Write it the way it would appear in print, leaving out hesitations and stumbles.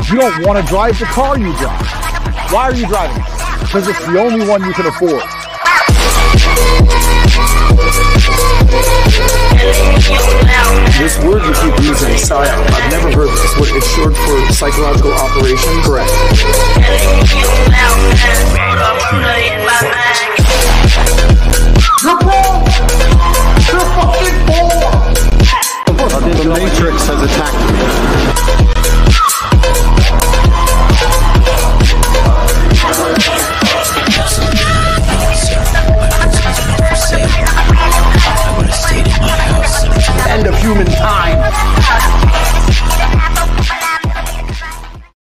You don't want to drive the car you drive. Why are you driving? Because it's the only one you can afford. This word you keep using, PSYOP, I've never heard this. It's short for psychological operation? Correct.